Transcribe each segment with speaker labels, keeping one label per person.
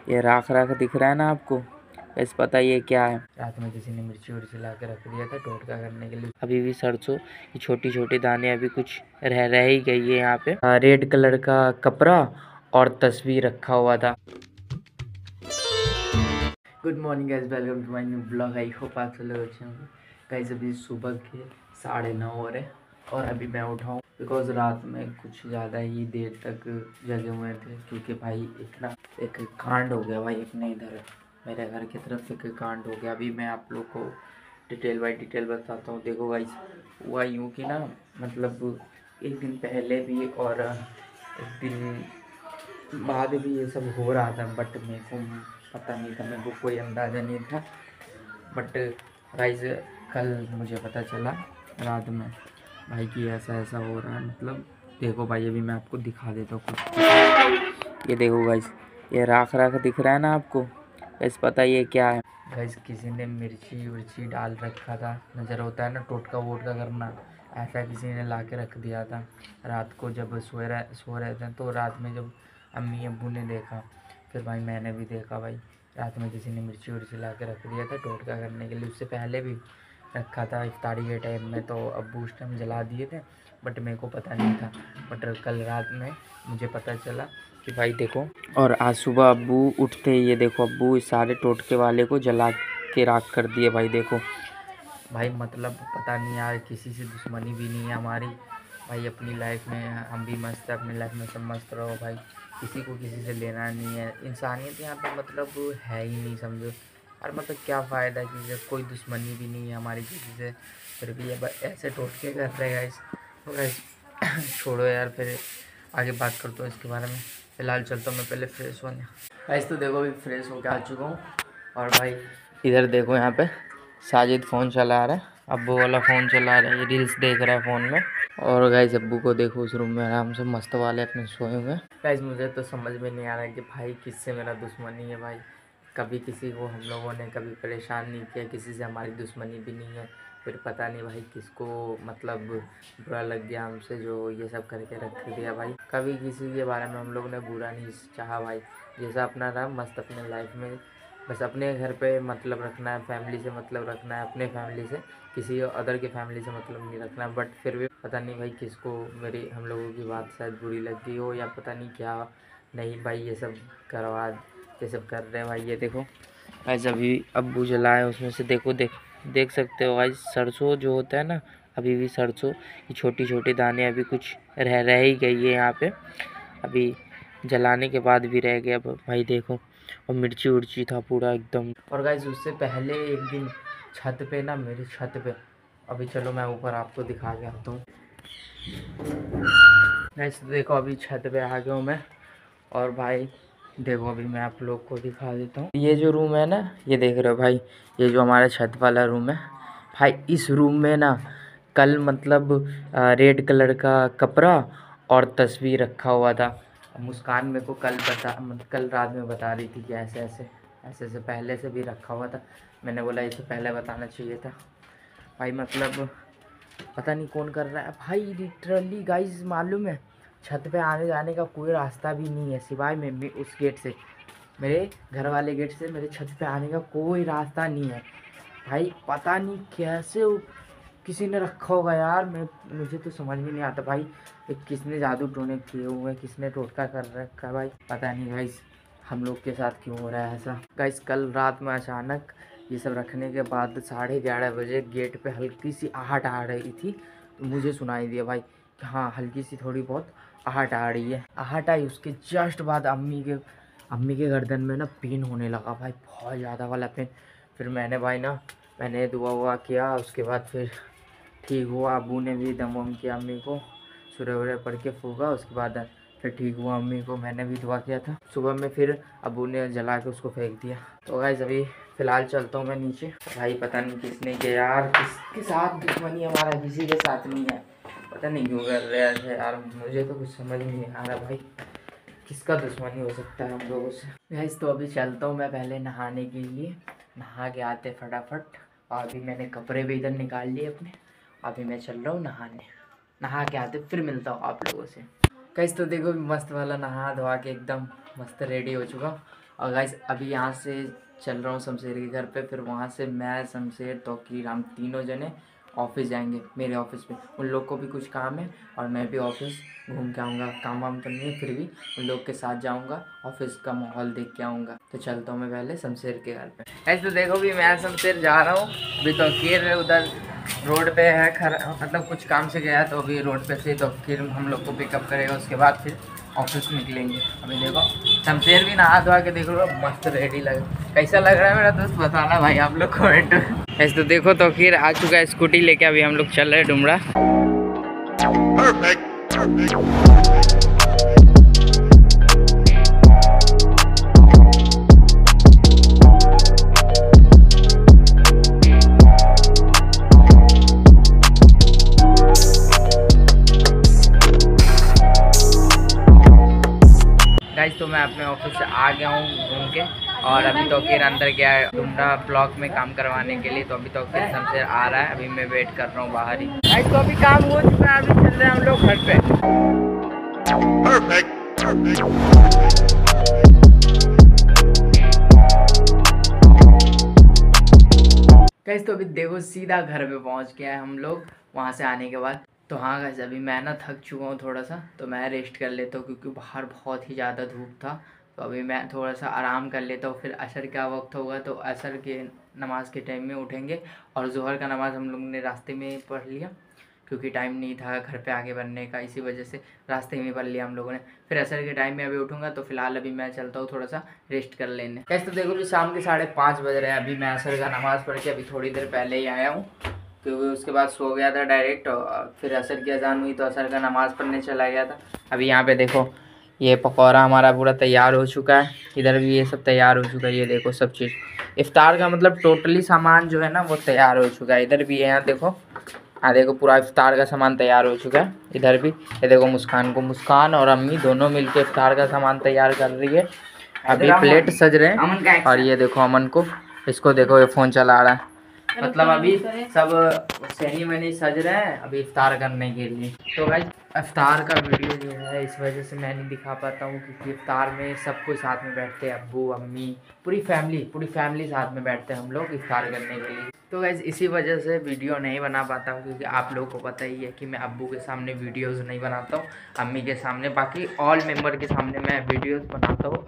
Speaker 1: ये राख राख दिख रहा है ना आपको, इस पता ये क्या है। रात में किसी ने मिर्ची उर्ची ला के रख दिया था टोटका करने के लिए। अभी भी सरसों की छोटी छोटी दाने अभी कुछ रह ही गई है यहाँ पे। रेड कलर का कपड़ा और तस्वीर रखा हुआ था। Good morning guys, welcome to my new blog. I hope आप सब लोग अच्छे होंगे। गाइस अभी सुबह के 9:30 हो रहे और अभी मैं उठा हूँ बिकॉज रात में कुछ ज़्यादा ही देर तक जगे हुए थे, क्योंकि भाई एक कांड हो गया भाई अपने इधर मेरे घर की तरफ एक कांड हो गया। अभी मैं आप लोग को डिटेल बाई डिटेल बताता हूँ। देखो गाइस, हुआ यूँ कि ना, मतलब एक दिन पहले भी और एक दिन बाद भी ये सब हो रहा था, बट मेरे को पता नहीं था, मेरे को कोई अंदाज़ा नहीं था। बट गाइस कल मुझे पता चला रात में भाई कि ऐसा ऐसा हो रहा है। मतलब देखो भाई, अभी मैं आपको दिखा देता हूँ कुछ। ये देखो गाइस, ये राख राख दिख रहा है ना आपको, इस पता ये क्या है। गाइस किसी ने मिर्ची उर्ची डाल रखा था, नज़र होता है ना टोटका वोटका करना, ऐसा किसी ने ला के रख दिया था। रात को जब सो रहे थे तो रात में जब अम्मी अब्बू ने देखा, फिर भाई मैंने भी देखा भाई रात में किसी ने मिर्ची उर्ची ला के रख दिया था टोटका करने के लिए। उससे पहले भी रखा था इफ्तारी के टाइम में, तो अब्बू उस टाइम जला दिए थे, बट मेरे को पता नहीं था। बट कल रात में मुझे पता चला कि भाई देखो, और आज सुबह अब्बू उठते ही ये देखो अब्बू इस सारे टोटके वाले को जला के राख कर दिए। भाई देखो भाई, मतलब पता नहीं यार, किसी से दुश्मनी भी नहीं है हमारी भाई। अपनी लाइफ में हम भी मस्त है, अपनी लाइफ में सब मस्त रहो भाई, किसी को किसी से लेना नहीं है। इंसानियत यहाँ पे मतलब है ही नहीं, समझो। और मतलब क्या फ़ायदा कि जब कोई दुश्मनी भी नहीं है हमारी किसी से, फिर भी अब ऐसे टोटके कर रहे हैं गाइस। तो गाइस छोड़ो यार, फिर आगे बात करता हूँ इसके बारे में। फ़िलहाल चलता हूँ मैं पहले फ्रेश होने। गाइस तो देखो अभी फ्रेश होके आ चुका हूँ, और भाई इधर देखो यहाँ पे साजिद फ़ोन चला रहा है, अब्बू वाला फ़ोन चला रहा है, ये रील्स देख रहा है फ़ोन में। और गाइस अब्बू को देखो उस रूम में आराम से मस्त वाले अपने सोए हुए। गाइस मुझे तो समझ में नहीं आ रहा है कि भाई किससे मेरा दुश्मनी है भाई। कभी किसी को हम लोगों ने कभी परेशान नहीं किया, किसी से हमारी दुश्मनी भी नहीं है। फिर पता नहीं भाई किसको मतलब बुरा लग गया हमसे, जो ये सब करके रख दिया भाई। कभी किसी के बारे में हम लोग ने बुरा नहीं चाहा भाई, जैसा अपना रहा मस्त अपने लाइफ में, बस अपने घर पे मतलब रखना है, फैमिली से मतलब रखना है, अपने फैमिली से, किसी अदर के फैमिली से मतलब नहीं रखना। बट फिर भी पता नहीं भाई किसको मेरी हम लोगों की बात शायद बुरी लगती हो, या पता नहीं क्या नहीं भाई, ये सब करवा ये सब कर रहे हैं भाई। ये देखो ऐसे अभी अब्बू जलाए, उसमें से देखो देख सकते हो भाई, सरसों जो होता है ना, अभी भी सरसों की छोटी छोटी दाने अभी कुछ रह ही गई है यहाँ पे। अभी जलाने के बाद भी रह गया भाई देखो। और मिर्ची उर्ची था पूरा एकदम। और गाइस उससे पहले एक दिन छत पे ना, मेरी छत पे, अभी चलो मैं ऊपर आपको दिखा के आता हूँ। गाइस देखो अभी छत पे आ गया हूँ मैं, और भाई देखो अभी मैं आप लोग को दिखा देता हूँ। ये जो रूम है ना, ये देख रहे हो भाई, ये जो हमारा छत वाला रूम है भाई, इस रूम में ना कल मतलब रेड कलर का कपड़ा और तस्वीर रखा हुआ था। मुस्कान मेरे को कल रात में बता रही थी कि ऐसे ऐसे पहले से भी रखा हुआ था। मैंने बोला इसे पहले बताना चाहिए था भाई। मतलब पता नहीं कौन कर रहा है भाई, लिटरली गाइस मालूम है, छत पे आने जाने का कोई रास्ता भी नहीं है सिवाय मैं उस गेट से, मेरे घर वाले गेट से मेरे छत पे आने का कोई रास्ता नहीं है भाई। पता नहीं कैसे किसी ने रखा होगा यार, मुझे तो समझ में नहीं आता भाई, किसने जादू टोने किए हुए हैं, किसने टोटका कर रखा है भाई, पता नहीं गाइस हम लोग के साथ क्यों हो रहा है ऐसा। गाइस कल रात में अचानक ये सब रखने के बाद 11:30 बजे गेट पे हल्की सी आहट आ रही थी, तो मुझे सुनाई दिया भाई कि हाँ हल्की सी थोड़ी बहुत आहट आ रही है। आहट आई, उसके जस्ट बाद अम्मी के गर्दन में ना पेन होने लगा भाई, बहुत ज़्यादा वाला पेन। फिर मैंने दुआ वुआ किया, उसके बाद फिर ठीक हुआ। अबू ने भी दम वम किया, अम्मी को सूर्य वूर्य पढ़ के फूका, उसके बाद फिर ठीक हुआ अम्मी को। मैंने भी दुआ किया था सुबह में, फिर अबू ने जला के उसको फेंक दिया। तो गाइस अभी फ़िलहाल चलता हूँ मैं नीचे। भाई पता नहीं किसने किया यार, किसके साथ दुश्मनी हमारा, किसी के साथ नहीं है, पता नहीं क्यों कर रहे हैं यार, मुझे तो कुछ समझ नहीं आ रहा भाई किसका दुश्मनी हो सकता है हम लोगों से। गाइस तो अभी चलता हूँ मैं पहले नहाने के लिए, नहा के आते फटाफट। और अभी मैंने कपड़े भी इधर निकाल लिए अपने, अभी मैं चल रहा हूँ नहाने, नहा के आते फिर मिलता हूँ आप लोगों से। गाइस तो देखो मस्त वाला नहा धोवा के एकदम मस्त रेडी हो चुका, और गाइस अभी यहाँ से चल रहा हूँ शमशेर के घर पे, फिर वहाँ से मैं, शमशेर, तौकीर, हम तीनों जने ऑफिस जाएंगे, मेरे ऑफिस पे। उन लोग को भी कुछ काम है और मैं भी ऑफिस घूम के आऊँगा। काम वाम तो नहीं है, फिर भी उन लोग के साथ जाऊँगा, ऑफिस का माहौल देख के आऊँगा। तो चलता हूँ मैं पहले शमशेर के घर पे। ऐसे तो देखो भी मैं शमशेर जा रहा हूँ, अभी तौकीर उधर रोड पे है, मतलब कुछ काम से गया, तो अभी रोड पे से तौकीर हम लोग को पिकअप करेगा, उसके बाद फिर ऑफिस निकलेंगे। अभी देखो शमशेर भी नहा धोआ के, देख लो मस्त रेडी लग, कैसा लग रहा है मेरा दोस्त बताना भाई आप लोग कमेंट में। ऐसे तो देखो तौकीर आ चुका है स्कूटी लेके, अभी हम लोग चल रहे हैं डुमरा। गाइस तो मैं अपने ऑफिस से आ गया हूँ घूम के, और अभी तौकीर अंदर गया है डुमरा ब्लॉक में काम करवाने के लिए। तो अभी तौकीर शमशेर आ रहा है, अभी मैं वेट कर रहा हूँ बाहर ही। गाइस तो अभी काम हो चुका है, अभी चल रहे हैं हम लोग घर पे। गाइस तो अभी देखो सीधा घर पे पहुँच गया है हम लोग वहाँ से आने के बाद। तो हाँ गाइस अभी मैं ना थक चुका हूँ थोड़ा सा, तो मैं रेस्ट कर लेता हूँ क्योंकि बाहर बहुत ही ज़्यादा धूप था। तो अभी मैं थोड़ा सा आराम कर लेता हूँ, फिर असर का वक्त होगा तो असर के नमाज के टाइम में उठेंगे। और ज़ोहर का नमाज़ हम लोगों ने रास्ते में पढ़ लिया क्योंकि टाइम नहीं था घर पे आगे बढ़ने का, इसी वजह से रास्ते में पढ़ लिया हम लोगों ने। फिर असर के टाइम में अभी उठूँगा, तो फिलहाल अभी मैं चलता हूँ थोड़ा सा रेस्ट कर लेने। कैसे तो देखो भी शाम के 5:30 बज रहे हैं, अभी मैं असर का नमाज़ पढ़ के अभी थोड़ी देर पहले ही आया हूँ क्योंकि उसके बाद सो गया था डायरेक्ट। और फिर असर की अजान हुई तो असर का नमाज़ पढ़ने चला गया था। अभी यहाँ पे देखो ये पकौड़ा हमारा पूरा तैयार हो चुका है, इधर भी ये सब तैयार हो चुका है। ये देखो सब चीज़ इफ्तार का मतलब टोटली सामान जो है ना वो तैयार हो चुका है। इधर भी है, यहाँ देखो, हाँ देखो पूरा इफ्तार का सामान तैयार हो चुका है। इधर भी ये देखो मुस्कान और अम्मी दोनों मिलके इफ्तार का सामान तैयार कर रही है। अभी प्लेट सज रहे हैं, और ये देखो अमन को, इसको देखो ये फ़ोन चला रहा है। मतलब अभी सब सही मैंने सज रहे हैं अभी इफ्तार करने के लिए। तो भाई इफ्तार का वीडियो जो है इस वजह से मैं नहीं दिखा पाता हूँ क्योंकि इफ्तार में सब कोई साथ में बैठते हैं, अब्बू अम्मी पूरी फैमिली साथ में बैठते हैं हम लोग इफ्तार करने के लिए। तो गाइस इसी वजह से वीडियो नहीं बना पाता हूँ क्योंकि आप लोगों को पता ही है कि मैं अब्बू के सामने वीडियोस नहीं बनाता हूँ, अम्मी के सामने, बाकी ऑल मेंबर के सामने मैं वीडियोस बनाता हूँ,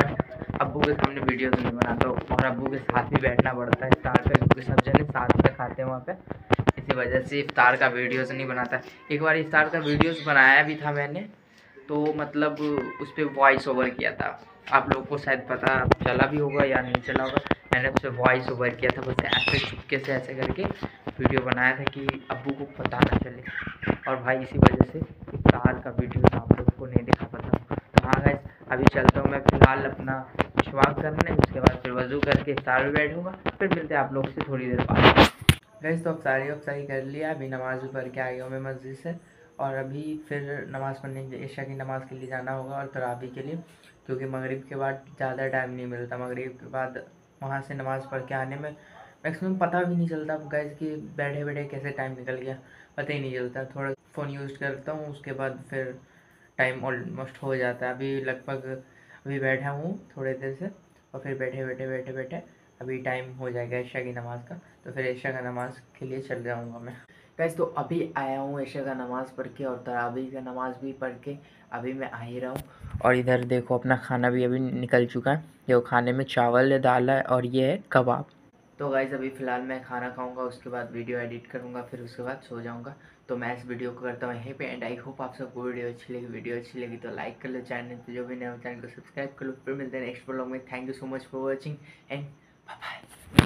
Speaker 1: बट अब्बू के सामने वीडियोस नहीं बनाता हूँ। और अब्बू के साथ भी बैठना पड़ता है इफ्तार पे क्योंकि सब जने साथ में खाते हैं वहाँ पे, इसी वजह से इफ्तार का वीडियोस नहीं बनाता। एक बार इफ्तार का वीडियोस बनाया भी था मैंने, तो मतलब उस पर वॉइस ओवर किया था, आप लोगों को शायद पता चला भी होगा या नहीं चला होगा। मैंने उस पर वॉइस ओवर किया था, बस ऐसे चुपके से ऐसे करके वीडियो बनाया था कि अब्बू को पता ना चले। और भाई इसी वजह से इफ्तार का वीडियो आप लोगों को नहीं दिखा पाता। तो हाँ गाइस अभी चलता हूँ मैं फिलहाल अपना मिशवाक करने, उसके बाद फिर वज़ू करके इफ्तार में बैठूँगा, फिर मिलते हैं आप लोगों से थोड़ी देर बाद। गाइस तो अफ्तारी कर लिया, अभी नमाज़ भी पढ़ के आ गया हूँ मैं मस्जिद से, और अभी फिर नमाज़ पढ़ने इशा की नमाज़ के लिए जाना होगा और तरावी के लिए, क्योंकि मगरिब के बाद ज़्यादा टाइम नहीं मिलता। मगरिब के बाद वहाँ से नमाज़ पढ़ के आने में मैक्सिमम पता भी नहीं चलता गाइस कि बैठे बैठे कैसे टाइम निकल गया, पता ही नहीं चलता। थोड़ा फ़ोन यूज़ करता हूँ, उसके बाद फिर टाइम ऑलमोस्ट हो जाता है। अभी लगभग अभी बैठा हूँ थोड़ी देर से, और फिर बैठे बैठे अभी टाइम हो जाएगा ईशा की नमाज़ का, तो फिर ईशा का नमाज़ के लिए चल जाऊँगा मैं। गाइस तो अभी आया हूँ ईशा का नमाज़ पढ़ के और तरावी का नमाज़ भी पढ़ के अभी मैं आ ही रहा हूँ। और इधर देखो अपना खाना भी अभी निकल चुका है, जो खाने में चावल दाल है और ये है कबाब। तो गाइस अभी फ़िलहाल मैं खाना खाऊंगा, उसके बाद वीडियो एडिट करूंगा, फिर उसके बाद सो जाऊंगा। तो मैं इस वीडियो को करता हूँ यहीं पे एंड। आई होप आप सबको वीडियो अच्छी लगी तो लाइक कर लो, चैनल पे जो भी नए हो चैनल को सब्सक्राइब कर लो। फिर मिलते हैं नेक्स्ट व्लॉग में। Thank you so much for watching and bye bye.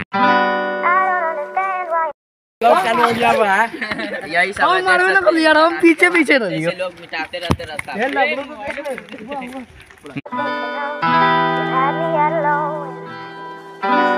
Speaker 1: यही सब है, पीछे लोग मिटाते रहते रास्ता।